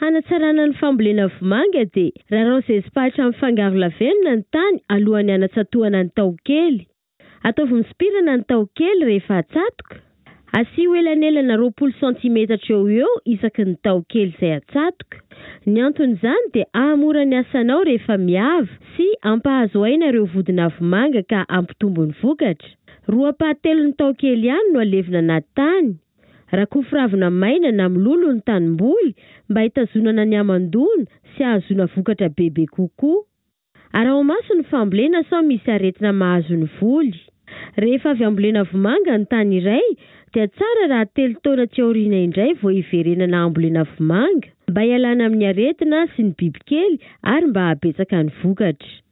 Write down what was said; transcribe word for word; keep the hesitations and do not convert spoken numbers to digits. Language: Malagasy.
Hanatsarana ny fambolena vomanga dia rarao izay spatra amin'ny fangaro lavenona ny tany alohan'ny hanatsatoana ny taokely. Ataovy misopirana ny taokely rehefa atsatoka. Asio elanelana roapolo santimetatra eo eo isaky ny taokely izay atsatoka. Ny anton'izany dia ahamora ny asanao rehefa miavy sy ampahazo aina ireo vodina vomanga ka ampitombo ny vokatra. Roa pahatelo ny taokely ihany no alevina anaty tany. Rakofy ravina maina na milolo ny tanimboly mba hitazonana ny amandona sy ahazoana vokatra bebe kokoa. Araho-maso ny fambolena sao misy aretina mahazo ny voly. Rehefa avy ambolena vomanga ny tany iray dia tsara raha telo taona tsy aoriana indray vao hiverenana ambolena vomanga mba hialana amin'ny aretina sy ny bibikely ary mba habetsaka ny vokatra.